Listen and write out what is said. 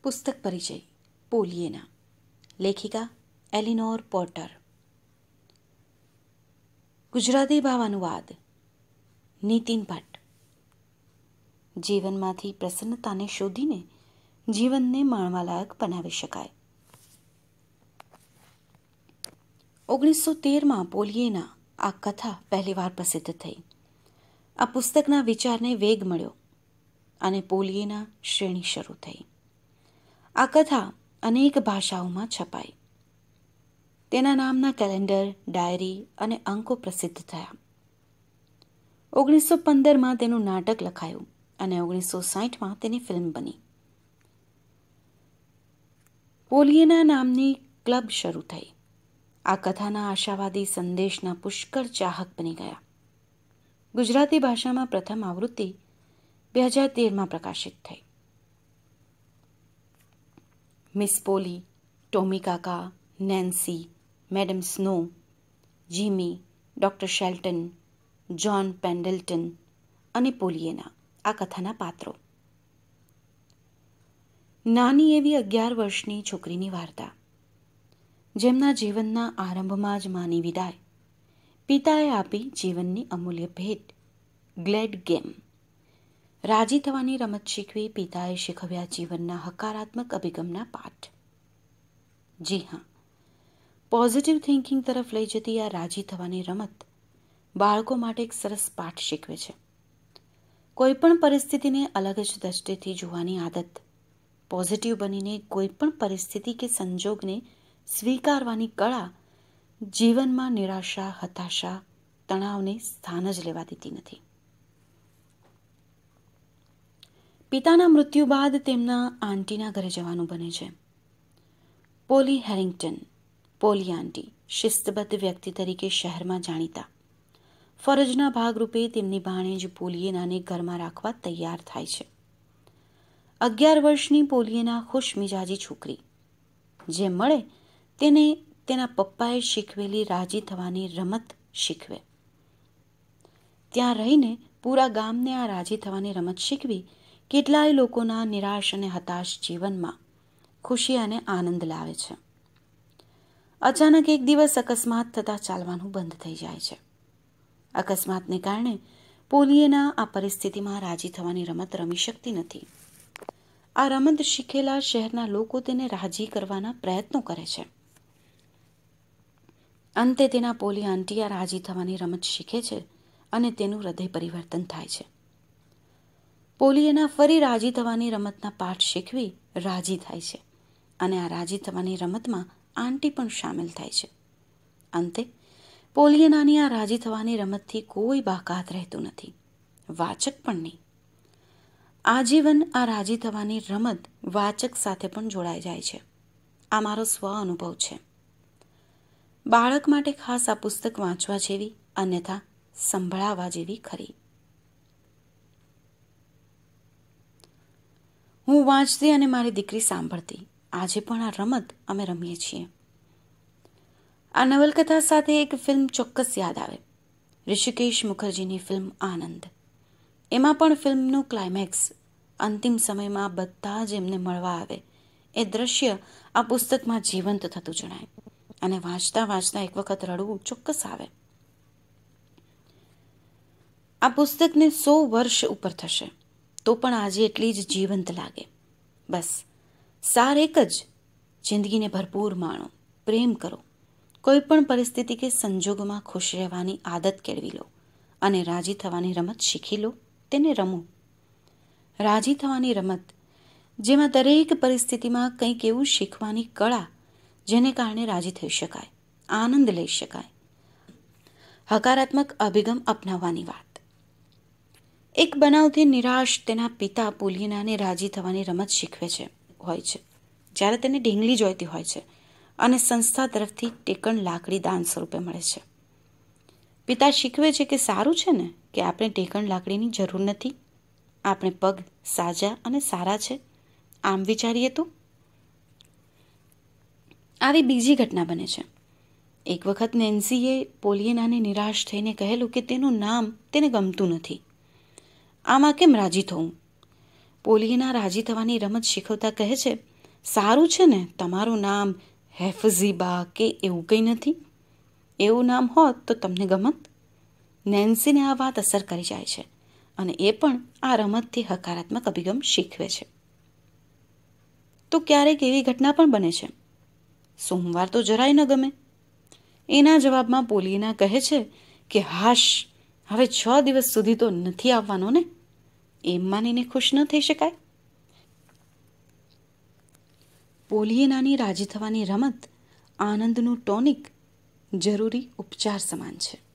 પુસ્તક પરિચય પોલિયેના. લેખિકા એલિનોર પોર્ટર. ગુજરાતી ભાવ અનુવાદ નીતિન ભટ્ટ. જીવનમાંથી પ્રસન્નતાને શોધીને જીવનને માણવાલાયક બનાવી શકાય. 1913માં પોલિયેના આ કથા પહેલીવાર પ્રસિદ્ધ થઈ. આ પુસ્તકના વિચારને વેગ મળ્યો અને પોલિયેના શ્રેણી શરૂ થઈ. આ કથા અનેક ભાષાઓમાં છપાઈ. તેના નામના કેલેન્ડર, ડાયરી અને અંકો પ્રસિદ્ધ થયા. 1915માં તેનું નાટક લખાયું અને 1960માં તેની ફિલ્મ બની. પોલિયેના નામની ક્લબ શરૂ થઈ. આ કથાના આશાવાદી સંદેશના પુષ્કળ ચાહક બની ગયા. ગુજરાતી ભાષામાં પ્રથમ આવૃત્તિ 2013માં પ્રકાશિત થઈ. મિસ પોલી, ટોમી કાકા, Nancy, madam Snow, Jimmy, doctor Shelton, John Pendleton અને પોલિયેના આ કથાના પાત્રો. નાની એવી 11 વર્ષની છોકરીની વાર્તા, જેમના જીવનના આરંભમાં જ માની વિદાય પિતાએ આપી જીવનની અમૂલ્ય ભેટ, ગ્લેડ ગેમ. રાજી થવાની રમત શીખવી પિતાએ શીખવ્યા જીવનના હકારાત્મક અભિગમના પાઠ. જી હા, પોઝિટિવ થિંકિંગ તરફ લઈ જતી આ રાજી થવાની રમત બાળકો માટે એક સરસ પાઠ શીખવે છે. કોઈપણ પરિસ્થિતિને અલગ જ દ્રષ્ટિથી જોવાની આદત, પોઝિટિવ બનીને કોઈપણ પરિસ્થિતિ કે સંજોગને સ્વીકારવાની કળા જીવનમાં નિરાશા, હતાશા, તણાવને સ્થાન જ લેવા દેતી નથી. પિતાના મૃત્યુ બાદ તેમના આંટીના ઘરે જવાનું બને છે. પોલી હેરિંગ્ટન, પોલી આંટી, શિસ્તબદ્ધ વ્યક્તિ તરીકે શહેરમાં જાણીતા, ફરજના ભાગરૂપે તેમની ભાણેજ પોલિયેનાને ઘરમાં રાખવા તૈયાર થાય છે. 11 વર્ષની પોલિયેના ખુશમિજાજી છોકરી, જે મળે તેને તેના પપ્પાએ શીખવેલી રાજી થવાની રમત શીખવે. ત્યાં રહીને પૂરા ગામને આ રાજી થવાની રમત શીખવી કેટલાય લોકોના નિરાશ અને હતાશ જીવનમાં ખુશી અને આનંદ લાવે છે. અચાનક એક દિવસ અકસ્માત થતાં ચાલવાનું બંધ થઈ જાય છે. અકસ્માતને કારણે પોલિયેના આ પરિસ્થિતિમાં રાજી થવાની રમત રમી શકતી નથી. આ રમત શીખેલા શહેરના લોકો તેને રાજી કરવાના પ્રયત્નો કરે છે. અંતે તેના પોલી આંટી આ રાજી થવાની રમત શીખે છે અને તેનું હૃદય પરિવર્તન થાય છે. પોલિયેના ફરી રાજી થવાની રમતના પાઠ શીખવી રાજી થાય છે અને આ રાજી થવાની રમતમાં આંટી પણ સામેલ થાય છે. અંતે પોલિયેનાની આ રાજી થવાની રમતથી કોઈ બાકાત રહેતું નથી, વાચક પણ નહીં. આજીવન આ રાજી થવાની રમત વાચક સાથે પણ જોડાઈ જાય છે. આ મારો સ્વ અનુભવ છે. બાળક માટે ખાસ આ પુસ્તક વાંચવા જેવી, અન્યથા સંભળાવવા જેવી ખરી. હું વાંચતી અને મારી દીકરી સાંભળતી. આજે પણ આ રમત અમે રમીએ છીએ. આ નવલકથા સાથે એક ફિલ્મ ચોક્કસ યાદ આવે, ઋષિકેશ મુખર્જીની ફિલ્મ આનંદ. એમાં પણ ફિલ્મનું ક્લાઇમેક્સ, અંતિમ સમયમાં બધા જ એમને મળવા આવે એ દ્રશ્ય આ પુસ્તકમાં જીવંત થતું જણાય અને વાંચતા વાંચતા એક વખત રડવું ચોક્કસ આવે. આ પુસ્તકને 100 વર્ષ ઉપર થશે તો પણ આજે એટલી જ જીવંત લાગે. બસ સાર એક જ, જિંદગીને ભરપૂર માણો, પ્રેમ કરો, કોઈ પણ પરિસ્થિતિ કે સંજોગોમાં ખુશ રહેવાની આદત કેળવી લો અને રાજી થવાની રમત શીખી લો, તેને રમો. રાજી થવાની રમત, જેમાં દરેક પરિસ્થિતિમાં કંઈક એવું શીખવાની કળા જેને કારણે રાજી થઈ શકાય, આનંદ લઈ શકાય, હકારાત્મક અભિગમ અપનાવવાની વાત. એક બનાવથી નિરાશ તેના પિતા પોલિયેનાને રાજી થવાની રમત શીખવે છે હોય છે જ્યારે તેને ઢીંગલી જોઈતી હોય છે અને સંસ્થા તરફથી ટેકણ લાકડી દાન સ્વરૂપે મળે છે. પિતા શીખવે છે કે સારું છે ને કે આપણે ટેકણ લાકડીની જરૂર નથી, આપણે પગ સાજા અને સારા છે, આમ વિચારીએ તો. આવી બીજી ઘટના બને છે. એક વખત નેન્સીએ પોલિયેનાને નિરાશ થઈને કહેલું કે તેનું નામ તેને ગમતું નથી. આમાં કેમ રાજી થવું? પોલિયેના રાજી થવાની રમત શીખવતા કહે છે સારું છે ને, તમારું નામ હેફઝીબા કે એવું કંઈ નથી? એવું નામ હોત તો તમને ગમત. નેન્સીને આ વાત અસર કરી જાય છે અને એ પણ આ રમતથી હકારાત્મક અભિગમ શીખવે છે. તો ક્યારેક એવી ઘટના પણ બને છે, સોમવાર તો જરાય ન ગમે. એના જવાબમાં પોલિયના કહે છે કે હાશ, હવે 6 દિવસ સુધી તો નથી આવવાનો ને. એમ માનીને ખુશ ન થઈ શકાય. પોલિયનાની રાજી થવાની રમત આનંદનું ટોનિક, જરૂરી ઉપચાર સમાન છે.